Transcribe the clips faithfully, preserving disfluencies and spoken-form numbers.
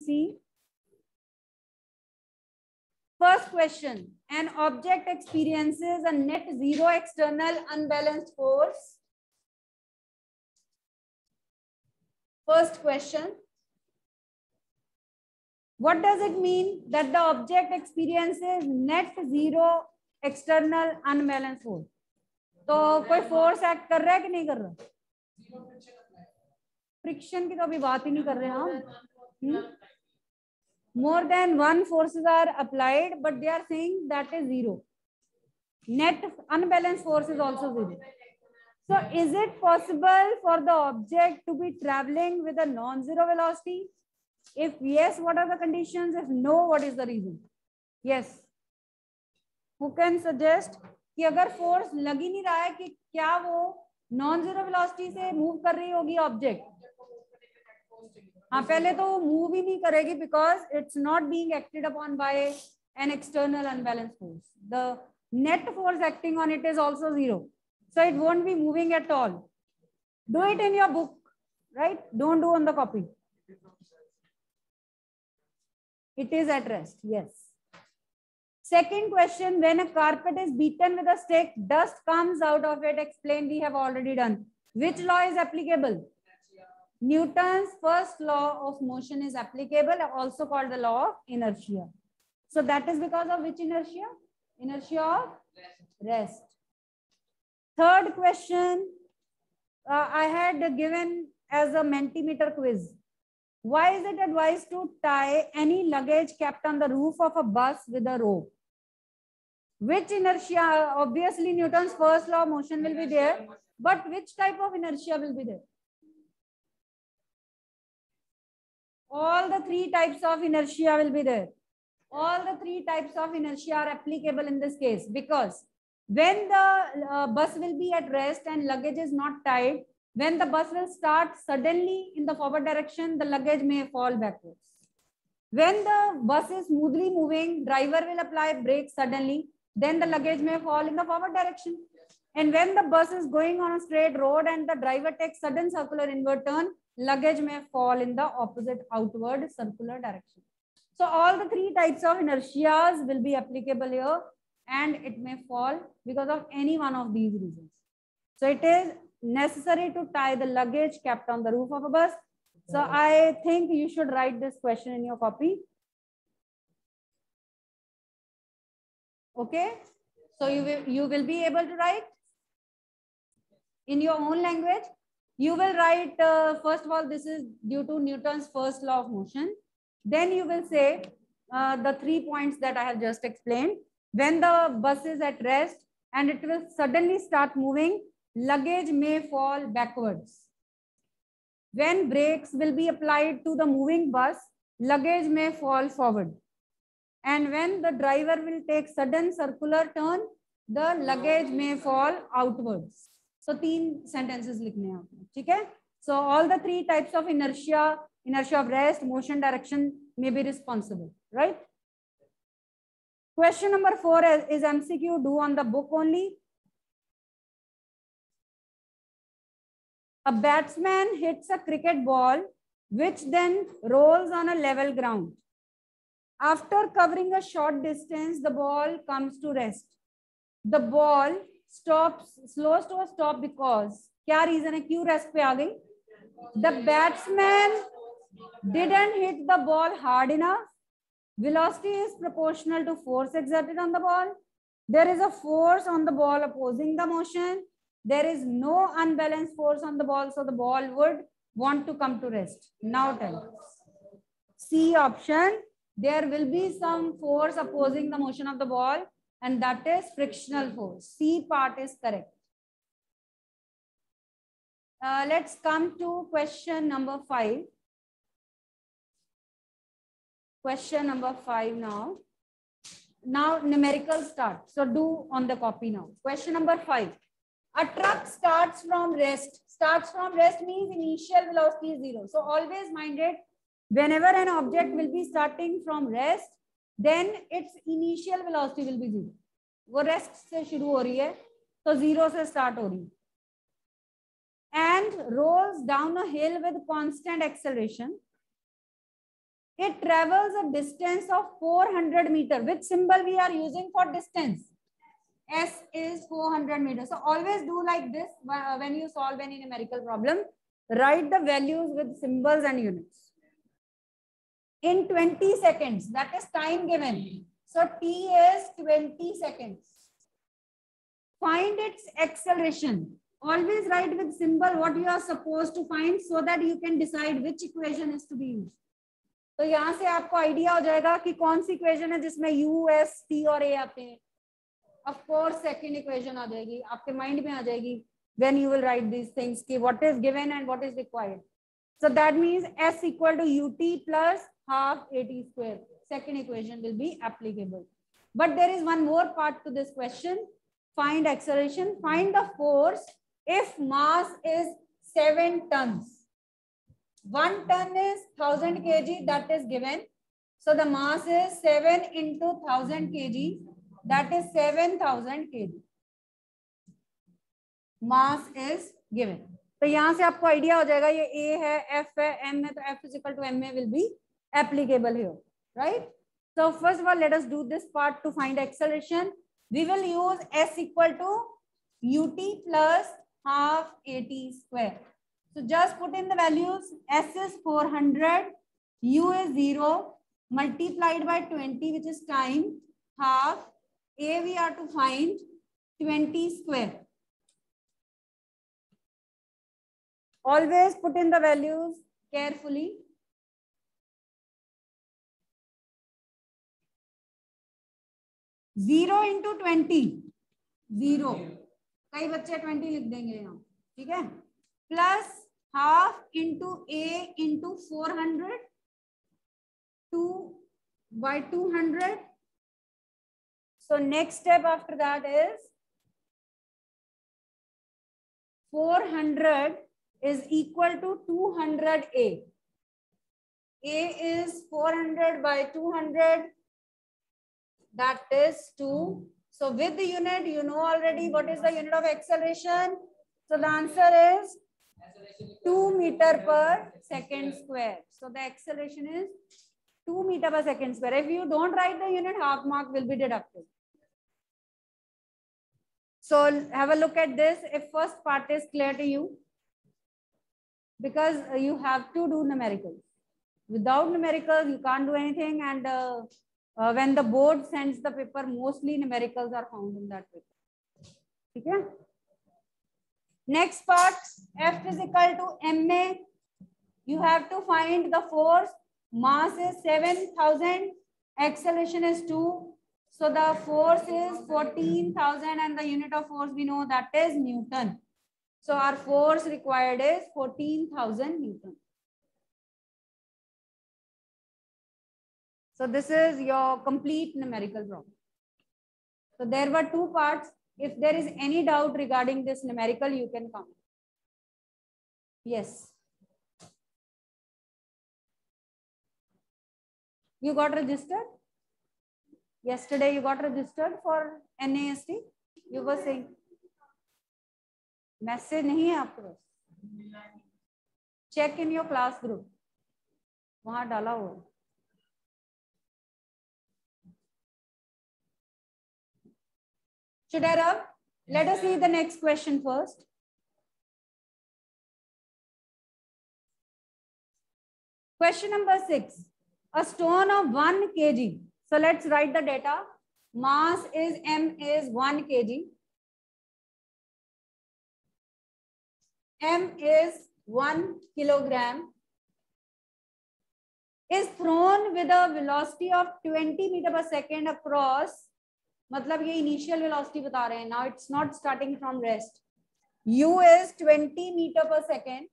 see. First question, an object experiences a net zero external unbalanced force. First question, what does it mean that the object experiences net zero external unbalanced force? तो कोई force act कर रहा है कि नहीं कर रहा? Friction की तो अभी बात ही नहीं कर रहे हम. More than one forces are applied, but they are saying that is zero. Net unbalanced force is also zero. So is it possible for the object to be traveling with a non-zero velocity? If yes, what are the conditions? If no, what is the reason? Yes. Who can suggest कि अगर force लग ही नहीं रहा है कि क्या वो non zero velocity से मूव कर रही होगी ऑब्जेक्ट? हाँ, पहले तो वो मूव ही नहीं करेगी because it's not being acted upon by an external unbalanced force. The net force acting on it is also zero, so it won't be moving at all. Do it in your book, right? Don't do on the copy. It is at rest. Yes. Second question, when a carpet is beaten with a stick, dust comes out of it. Explain, we have already done. Which law is applicable? Newton's first law of motion is applicable, also called the law of inertia. So that is because of which inertia? Inertia of rest. Third question, uh, I had given as a Mentimeter quiz. Why is it advised to tie any luggage kept on the roof of a bus with a rope? Which inertia? Obviously, Newton's first law of motion will be there, but which type of inertia will be there? All the three types of inertia will be there. All the three types of inertia are applicable in this case, because when the uh, bus will be at rest and luggage is not tied, when the bus will start suddenly in the forward direction, the luggage may fall backwards. When the bus is smoothly moving, driver will apply brakes suddenly, then the luggage may fall in the forward direction. And when the bus is going on a straight road and the driver takes sudden circular inward turn, luggage may fall in the opposite outward circular direction. So all the three types of inertias will be applicable here, and it may fall because of any one of these reasons. So it is necessary to tie the luggage kept on the roof of a bus. So I think you should write this question in your copy. Okay, so you will, you will be able to write in your own language. You will write, uh, first of all, this is due to Newton's first law of motion. Then you will say uh, the three points that I have just explained. When the bus is at rest and it will suddenly start moving, luggage may fall backwards. When brakes will be applied to the moving bus, luggage may fall forward. And when the driver will take sudden circular turn, the luggage may fall outwards. So three sentences likhne hain aapne, theek hai? So all the three types of inertia, inertia of rest, motion, direction may be responsible, right? Question number four is M C Q, do on the book only. A batsman hits a cricket ball, which then rolls on a level ground. After covering a short distance, the ball comes to rest. The ball stops, slows to a stop because, क्या reason है क्यों rest पे आ गई? The batsman didn't hit the ball hard enough. Velocity is proportional to force exerted on the ball. There is a force on the ball opposing the motion. There is no unbalanced force on the ball, so the ball would want to come to rest. Now tell us. C option, there will be some force opposing the motion of the ball, and that is frictional force. C part is correct. Uh, let's come to question number five. Question number five now. Now numerical start. So do on the copy now. Question number five. A truck starts from rest. Starts from rest means initial velocity is zero. So always mind it, whenever an object will be starting from rest, then its initial velocity will be zero. वो rest से शुरू हो रही है, तो zero से start हो रही है. And rolls down a hill with constant acceleration. it travels a distance of four hundred meter. Which symbol we are using for distance? S is four hundred meters. So always do like this when you solve any numerical problem. Write the values with symbols and units. In twenty seconds, that is time given. So T is twenty seconds. Find its acceleration. Always write with symbol what you are supposed to find so that you can decide which equation is to be used. तो यहाँ से आपको idea हो जाएगा कि कौन सी equation है जिसमें U, S, T और A आते हैं. Of course, second equation आ जाएगी, आपके माइंड में आ जाएगी when you will write these things कि what is given and what is required. So that means S equal to ut plus half at square. Second equation will be applicable. But there is one more part to this question. Find acceleration. Find the force if mass is seven tons. One ton is one thousand kilograms, that is given. So the mass is seven into one thousand kilograms, that is seven thousand kilograms. Mass is given. तो यहाँ से आपको idea हो जाएगा ये A है, F है, M है, तो F is equal to M A will be applicable here, right? So first of all, let us do this part to find acceleration. We will use S equal to ut plus half at square. So just put in the values. S is four hundred, U is zero, multiplied by twenty, which is time, half. A we are to find twenty square. Always put in the values carefully. Zero into twenty, zero. कई बच्चे twenty लिख देंगे यहाँ, ठीक है? Plus half into A into four hundred, two by two hundred. So next step after that is four hundred is equal to two hundred A. A is four hundred by two hundred. That is two. So with the unit, you know already what is the unit of acceleration. So the answer is two meter per second square. So the acceleration is two meter per second square. If you don't write the unit, half mark will be deducted. So have a look at this. If first part is clear to you, because you have to do numericals. Without numericals, you can't do anything. And uh, uh, when the board sends the paper, mostly numericals are found in that paper. Okay? Next part, F is equal to M A. You have to find the force. Mass is seven thousand. Acceleration is two. So the force is fourteen thousand and the unit of force we know that is Newton. So our force required is fourteen thousand Newton. So this is your complete numerical problem. So there were two parts. If there is any doubt regarding this numerical, you can comment. Yes. You got registered? Yesterday you got registered for N A S T? You were saying. Message नहीं है आपके पास. Check in your class group. वहाँ डाला हुआ. Should I rub? Let us see the next question first. Question number six. A stone of one kilogram. So let's write the data. Mass is M is one kilogram. M is one kilogram. Is thrown with a velocity of twenty meter per second across. मतलब ये initial velocity बता रहे हैं. Now it's not starting from rest. U is twenty meter per second.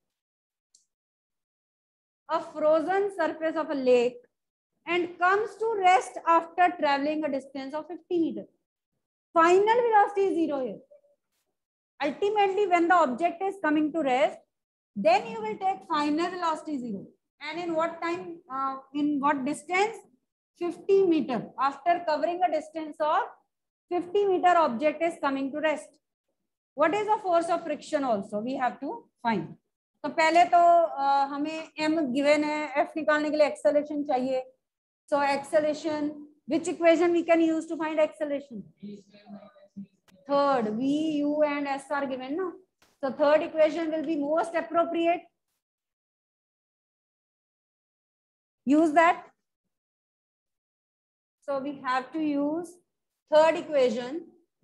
A frozen surface of a lake and comes to rest after traveling a distance of fifty meters. Final velocity is zero here. Ultimately, when the object is coming to rest, then you will take final velocity zero. And in what time, uh, in what distance? fifty meter. After covering a distance of fifty meter, object is coming to rest. What is the force of friction also? We have to find. तो पहले तो uh, हमें m given है, f निकालने के लिए acceleration चाहिए. So acceleration, which equation we can use to find acceleration? Third, v, u and s are given, no? So third equation will be most appropriate. Use that. So we have to use third equation.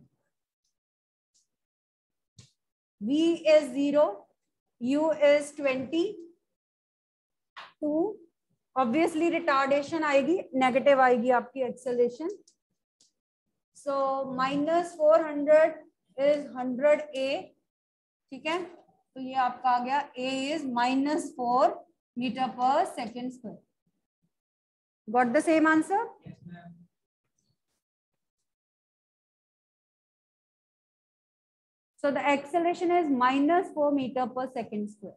V is zero, u is twenty. two. Obviously retardation आएगी, negative आएगी आपकी acceleration. So minus four hundred is one hundred a. ठीक है, तो ये आपका आ गया a is minus four meter per second square. Got the same answer? Yes, ma'am. So the acceleration is minus four meter per second square.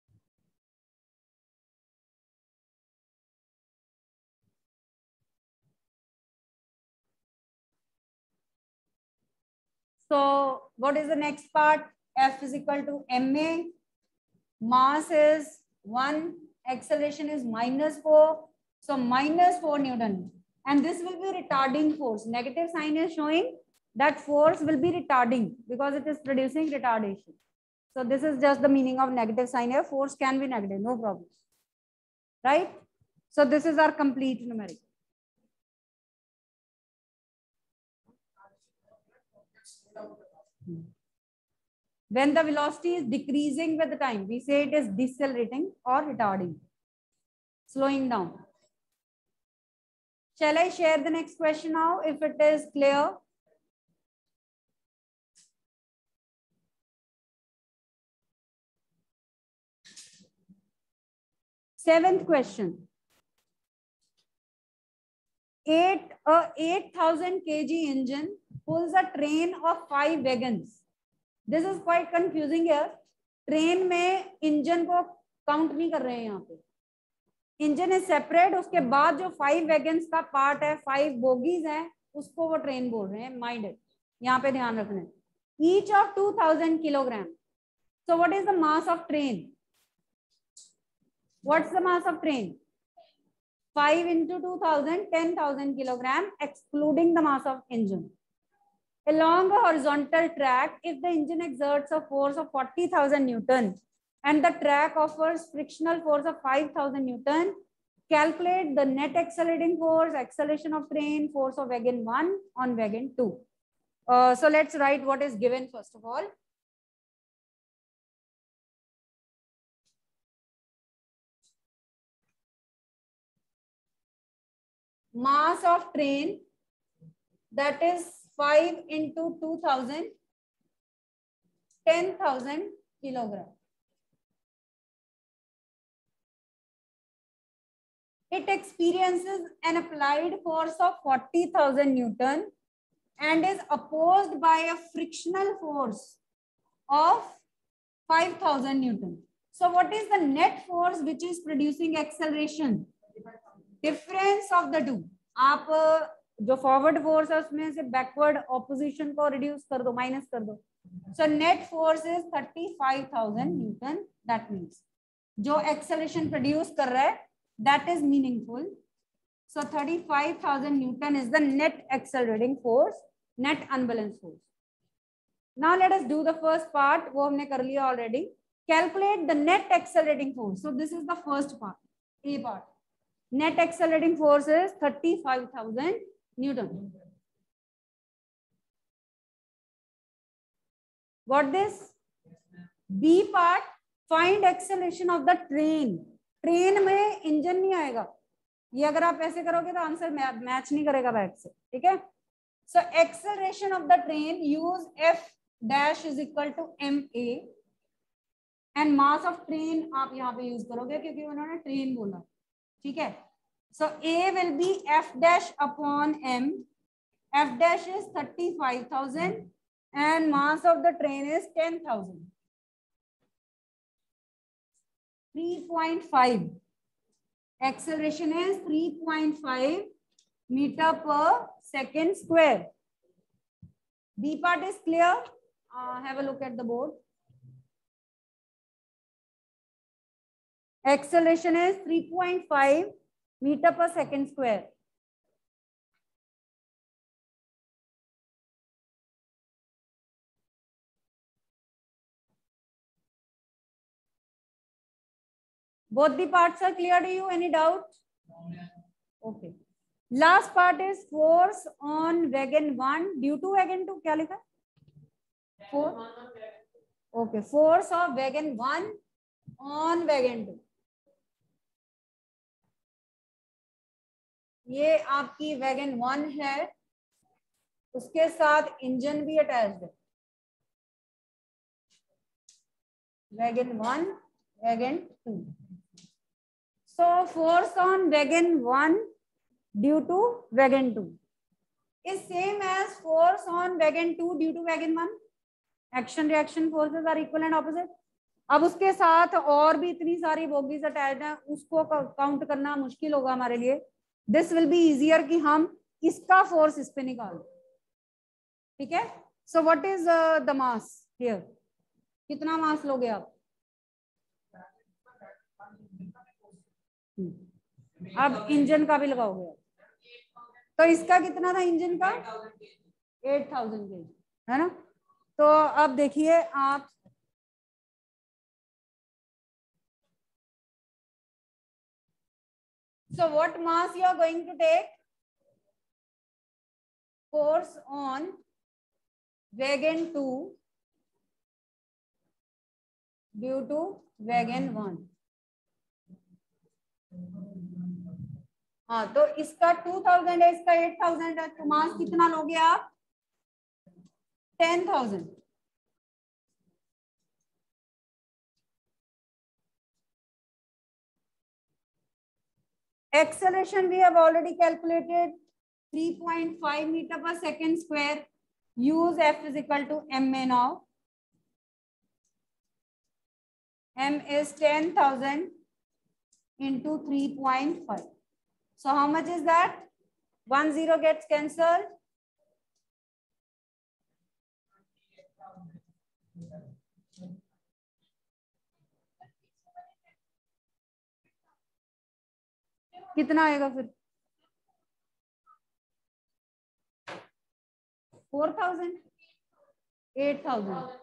So what is the next part? F is equal to ma. Mass is one. Acceleration is minus four. So minus four Newton. And this will be retarding force. Negative sign is showing that force will be retarding because it is producing retardation. So this is just the meaning of negative sign here. Force can be negative, no problem. Right? So this is our complete numeric. When the velocity is decreasing with the time, we say it is decelerating or retarding, slowing down. Shall I share the next question now if it is clear? Seventh question. Eight, a eight thousand kilogram engine pulls a train of five wagons. This is quite confusing here. Train में engine को count नहीं कर रहे हैं यहाँ पे. Engine is separate, उसके बाद जो फाइव वैगन्स का पार्ट है, फाइव बोगीज हैं, उसको वो ट्रेन बोल रहे हैं. माइंड है, यहाँ पे ध्यान रखना है. Each of two thousand kilogram. So what is the mass of train? What's the mass of train? five into two thousand, ten thousand kilogram, excluding the mass of engine. Along a horizontal track, if the engine exerts a force of forty thousand Newton and the track offers frictional force of five thousand Newton, calculate the net accelerating force, acceleration of train, force of wagon one on wagon two. Uh, so let's write what is given first of all. Mass of train, that is five into two thousand, ten thousand kilogram. It experiences an applied force of forty thousand Newton and is opposed by a frictional force of five thousand Newton. So what is the net force which is producing acceleration? Difference of the two. आप जो forward force है उसमें से backward opposition को reduce कर दो, minus कर दो. So net force is thirty five thousand newton. That means जो एक्सेलरेशन प्रोड्यूस कर रहा है that is meaningful. So thirty five thousand newton is the net accelerating force, net unbalance force. Now let us do the first part, वो हमने कर लिया already. Calculate the net accelerating force. So this is the first part, A part. Net accelerating force is thirty-five thousand Newton. Got this? B part, find acceleration of the train. Train में engine नहीं आएगा. ये अगर आप ऐसे करोगे तो answer match नहीं करेगा बैक से. ठीक है. So acceleration of the train, use F dash is equal to ma and mass of train आप यहाँ पे यूज करोगे क्योंकि उन्होंने ट्रेन बोला. ठीक है. So A will be F dash upon M. F dash is thirty-five thousand and mass of the train is ten thousand. three point five. Acceleration is three point five meter per second square. B part is clear. Uh, have a look at the board. Acceleration is three point five meter per second square. Both the parts are clear to you? Any doubt? Okay. Last part is force on wagon one due to wagon two. क्या लिखा? Four. Okay. Force of wagon one on wagon two. ये आपकी wagon one है, उसके साथ engine भी attached है. Wagon one, wagon two. So force on wagon one due to wagon two is same as force on wagon two due to wagon one. Action reaction forces are equal and opposite. अब उसके साथ और भी इतनी सारी bogies attached हैं, उसको count करना मुश्किल होगा हमारे लिए. दिस विल बी इजियर कि हम इसका फोर्स इस पे निकाल. ठीक है. So what is the mass here? कितना मास लोगे आप? अब इंजन का भी लगाओगे. तो इसका कितना था इंजन का? एट थाउजेंड के जी, है ना. तो अब देखिए आप, so what mass you are going to take? Force on wagon two due to wagon one. हाँ, तो इसका टू थाउजेंड है, इसका एट थाउजेंड है, तो मास कितना लोगे आप? Ten thousand. Acceleration we have already calculated, three point five meter per second square. Use F is equal to M A now. M is ten thousand into three point five. So how much is that? One zero gets cancelled. कितना आएगा फिर? Four thousand, eight thousand.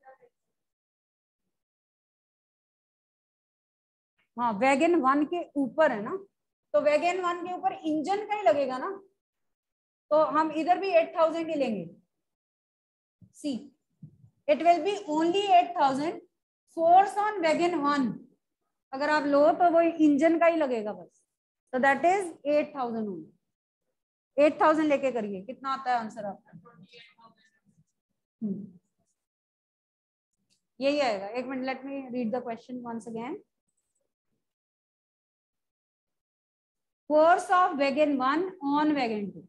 हाँ, wagon one के ऊपर है ना, तो wagon one के ऊपर इंजन का ही लगेगा ना, तो हम इधर भी एट थाउजेंड ही लेंगे. See, it will be only eight thousand. Force on wagon one अगर आप लो तो वो इंजन का ही लगेगा बस. So that is eight thousand only. eight thousand लेके करिए, कितना आता है आंसर आपका? यही आएगा. एक minute, let me read the question once again. Force of wagon one on wagon two.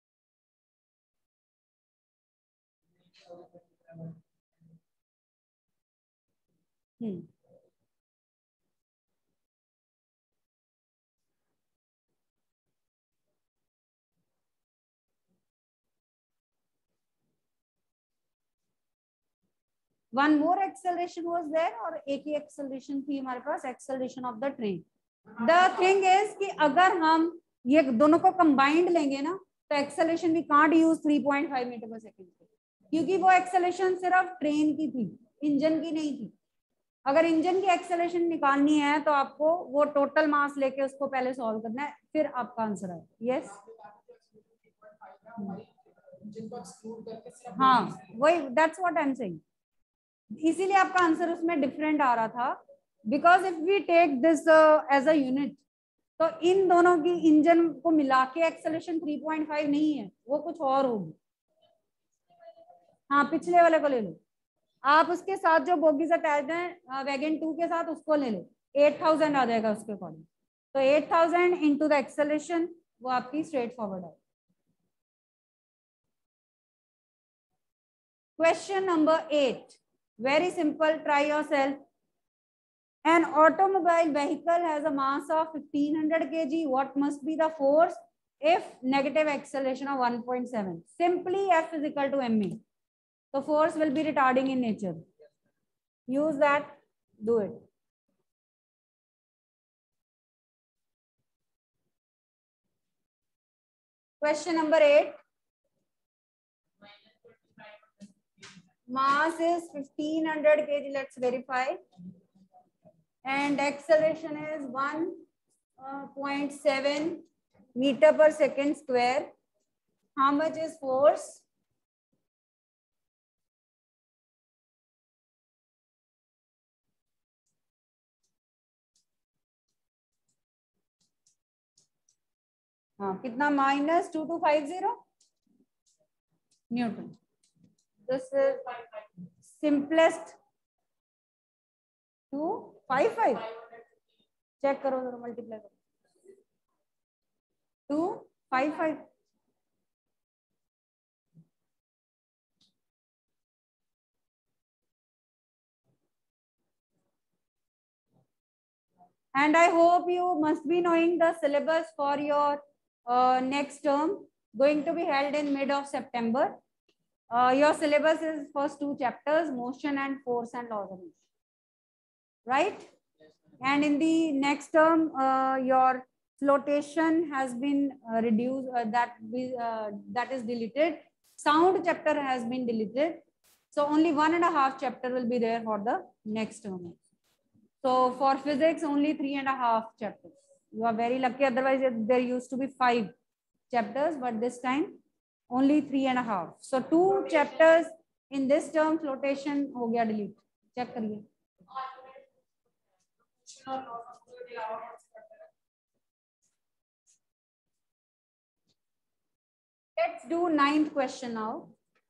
Hmm. One more acceleration was there, और एक ही acceleration थी हमारे पास, acceleration of the train. The thing is कि अगर हम ये दोनों को combined लेंगे ना, तो acceleration we can't use three point five meter per second, क्योंकि वो acceleration सिर्फ ट्रेन की थी, इंजन की नहीं थी. अगर इंजन की acceleration निकालनी है तो आपको वो टोटल मास लेके उसको पहले सॉल्व करना है, फिर आपका आंसर आए. यस, हाँ वही, that's what I am saying. इसीलिए आपका आंसर उसमें डिफरेंट आ रहा था, because if we take this as a unit, तो इन दोनों की इंजन को मिला के एक्सेलरेशन थ्री पॉइंट फाइव नहीं है, वो कुछ और होगी. हाँ, पिछले वाले को ले लो आप, उसके साथ जो बोगीज अटैच्ड है वैगन टू के साथ, उसको ले लो. एट थाउजेंड आ जाएगा उसके अकॉर्डिंग. तो eight thousand into the acceleration, वो आपकी स्ट्रेट फॉरवर्ड है. Question number eight, very simple, try yourself. An automobile vehicle has a mass of fifteen hundred kilograms. What must be the force if negative acceleration of one point seven? Simply F is equal to ma. So force will be retarding in nature. Use that, do it. Question number eight. Mass is fifteen hundred kilograms. Let's verify. And acceleration is one point seven meter per second square. How much is force? हाँ कितना minus two two five zero newton. This simplest two five five check करो जरा multiply करो two five five. And I hope you must be knowing the syllabus for your uh, next term, going to be held in mid of September. Uh, your syllabus is first two chapters, motion and force and laws of motion, right? And in the next term, uh, your flotation has been uh, reduced, uh, that, we, uh, that is deleted. Sound chapter has been deleted. So only one and a half chapter will be there for the next term. So for physics, only three and a half chapters. You are very lucky. Otherwise, there used to be five chapters, but this time only three and a half. So two chapters in this term, flotation ho gaya delete. Check kariye. Let's do ninth question now.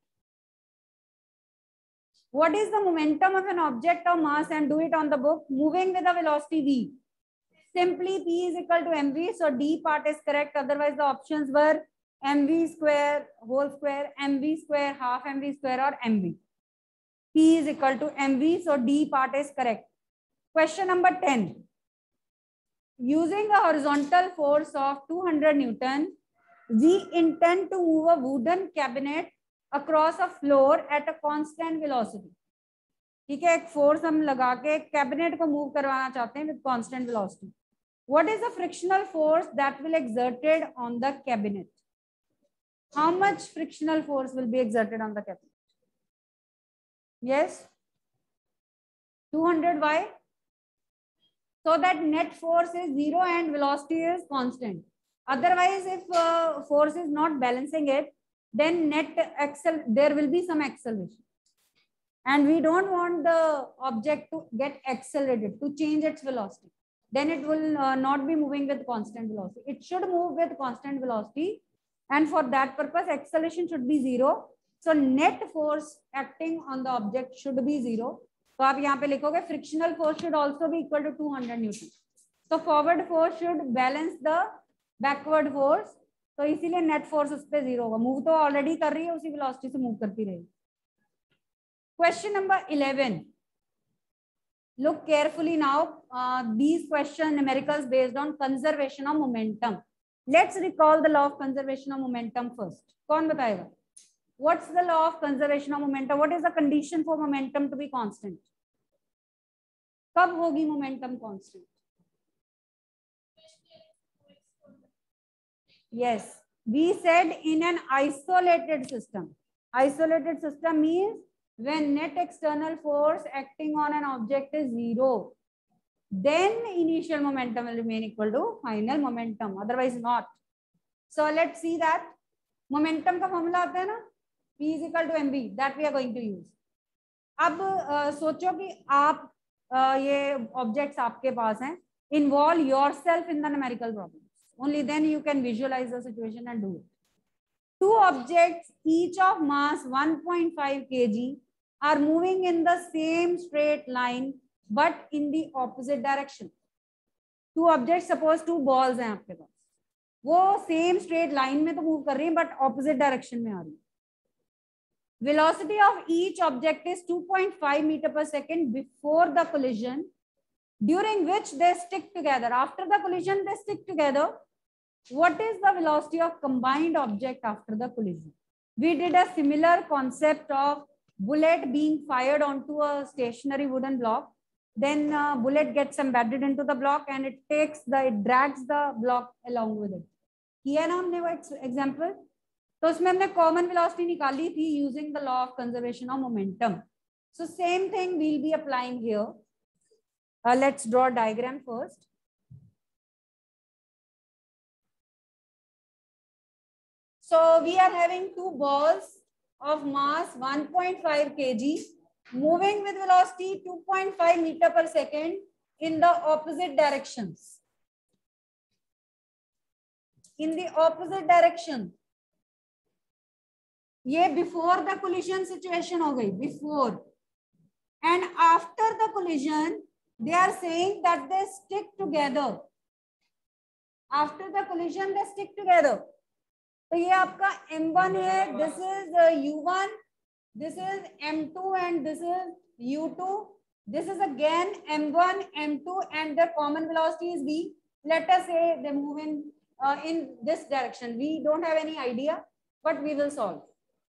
What is the momentum of an object of mass, and do it on the book, moving with a velocity v? Simply P is equal to mv. So D part is correct. Otherwise the options were mv square, whole square, mv square, half mv square, or mv. P is equal to mv. So D part is correct. Question number ten. Using a horizontal force of two hundred Newton, we intend to move a wooden cabinet across a floor at a constant velocity. ठीक है, एक force हम लगा के cabinet को move करवाना चाहते हैं with constant velocity. What is the frictional force that will exerted on the cabinet? How much frictional force will be exerted on the cabinet? Yes, two hundred. Why? So that net force is zero and velocity is constant. Otherwise, if uh, force is not balancing it, then net accel there will be some acceleration, and we don't want the object to get accelerated, to change its velocity. Then it will uh, not be moving with constant velocity. It should move with constant velocity, and for that purpose acceleration should be zero. So net force acting on the object should be zero. तो आप यहाँ पे लिखोगे frictional force should also be equal to two hundred Newton. So forward force should balance the backward force. तो इसीलिए net force उस पे zero होगा. मूव तो ऑलरेडी कर रही है, उसी वेलोसिटी से मूव करती रहेगी. Question number eleven. Look carefully now. Uh, these question numericals based on conservation of momentum. Let's recall the law of conservation of momentum first. कौन बताएगा? What's the law of conservation of momentum? What is the condition for momentum to be constant? कब होगी momentum constant? Yes, we said in an isolated system. Isolated system means when net external force acting on an object is zero, then initial momentum will remain equal to final momentum, otherwise not. So let's see that. Momentum का formula आता है ना, P is equal to mv, that we are going to use. अब uh, सोचो कि आप uh, ये objects आपके पास हैं. Involve yourself in the numerical problem. Only then you can visualize the situation and do it. Two objects, each of mass one point five kilograms, are moving in the same straight line, but in the opposite direction. Two objects, suppose two balls हैं आपके पास, वो same straight line में तो move कर रही हैं, but opposite direction में आ रही हैं. Velocity of each object is two point five meter per second before the collision, during which they stick together. After the collision, they stick together. What is the velocity of combined object after the collision? We did a similar concept of bullet being fired onto a stationary wooden block. Then uh, bullet gets embedded into the block and it takes the, it drags the block along with it. किया ना हमने वो example, तो उसमें हमने common velocity निकाली थी using the law of conservation of momentum. So same thing will be applying here. Let's draw diagram first. So we are having two balls of mass one point five kilograms moving with velocity two point five meter per second in the opposite directions. In the opposite direction. ये before the collision situation हो गई, before. And after the collision, they are saying that they stick together. After the collision, they stick together. तो ये आपका M one है, this is U one, this is M two and this is U two. This is again M one, M two and the common velocity is V. Let us say they move in uh, in this direction. We don't have any idea, but we will solve.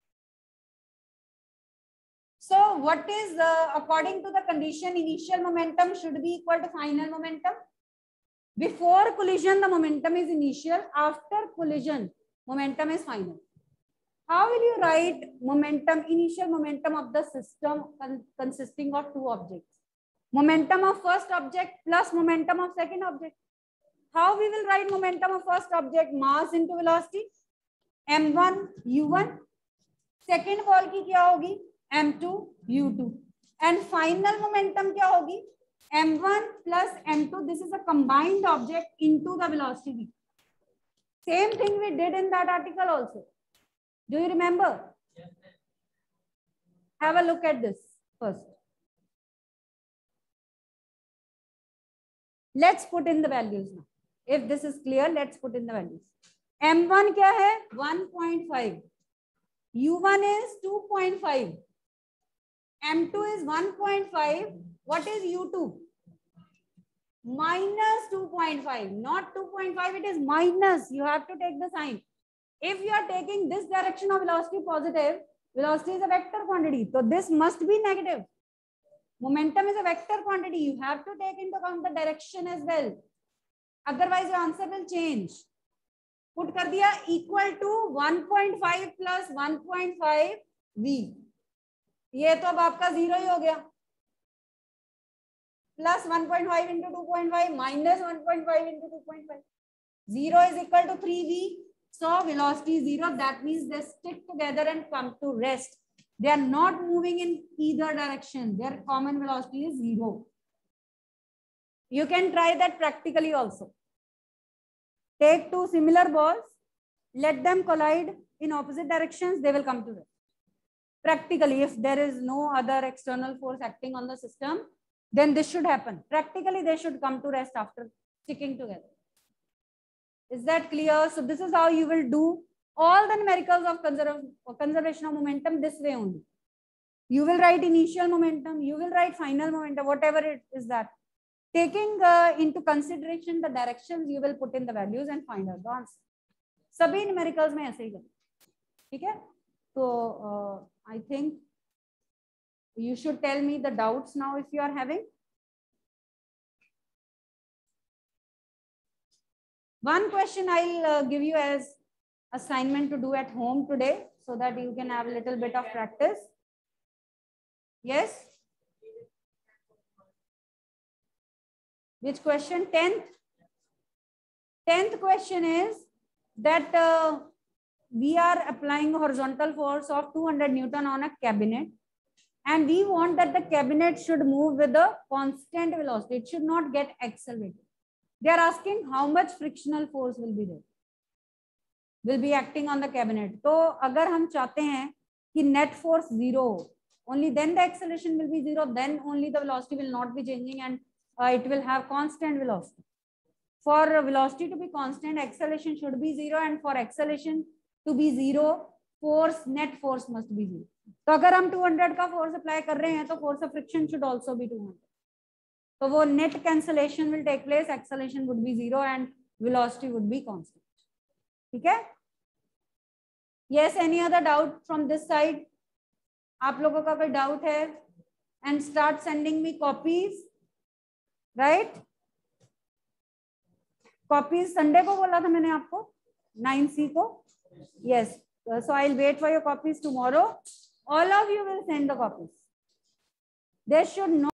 So what is uh, according to the condition, initial momentum should be equal to final momentum. Before collision, the momentum is initial. After collision, momentum is final. How will you write momentum, initial momentum of the system con consisting of two objects? Momentum of first object plus momentum of second object. How we will write momentum of first object? Mass into velocity, M one U one. Second ball की क्या होगी? M two U two. And final momentum क्या होगी? M one plus M two. This is a combined object into the velocity. Same thing we did in that article also. Do you remember? Yes. Have a look at this first. Let's put in the values now. If this is clear, let's put in the values. M one क्या है? one point five. U one is two point five. M two is one point five. What is U two? Minus two point five, not two point five, it is minus. You have to take the sign. If you are taking this direction of velocity positive, velocity is a vector quantity, so this must be negative. Momentum is a vector quantity. You have to take into account the direction as well. Otherwise, your answer will change. Put कर दिया equal to one point five plus one point five V. ये तो अब आपका zero ही हो गया. Plus one point five into two point five minus one point five into two point five. zero is equal to three V. So velocity is zero. That means they stick together and come to rest. They are not moving in either direction. Their common velocity is zero. You can try that practically also. Take two similar balls. Let them collide in opposite directions. They will come to rest. Practically, if there is no other external force acting on the system, then this should happen. Practically, they should come to rest after sticking together. Is that clear? So this is how you will do all the numericals of conserv conservation of momentum this way only. You will write initial momentum, you will write final momentum, whatever it is that. Taking uh, into consideration the directions, you will put in the values and find out the answer. सभी numericals में ऐसे ही करें, ठीक है? So uh, I think you should tell me the doubts now if you are having. One question I'll uh, give you as assignment to do at home today so that you can have a little bit of practice. Yes? Which question? tenth? tenth question is that uh, we are applying a horizontal force of two hundred Newton on a cabinet. And we want that the cabinet should move with a constant velocity. It should not get accelerated. They are asking how much frictional force will be there, will be acting on the cabinet. So, अगर हम चाहते हैं कि net force zero, only then the acceleration will be zero. Then only the velocity will not be changing and uh, it will have constant velocity. For velocity to be constant, acceleration should be zero, and for acceleration to be zero, force net force must be zero. तो अगर हम two hundred का force apply कर रहे हैं तो force of friction should also be two hundred. तो वो net cancellation will take place, acceleration would be zero and velocity would be constant. ठीक है? Yes, any other doubt from this side? आप लोगों का कोई doubt है? And start sending me copies, right? Copies Sunday को बोला था मैंने आपको, नाइन सी को? Yes. Uh, so I'll wait for your copies tomorrow. All of you will send the copies. There should not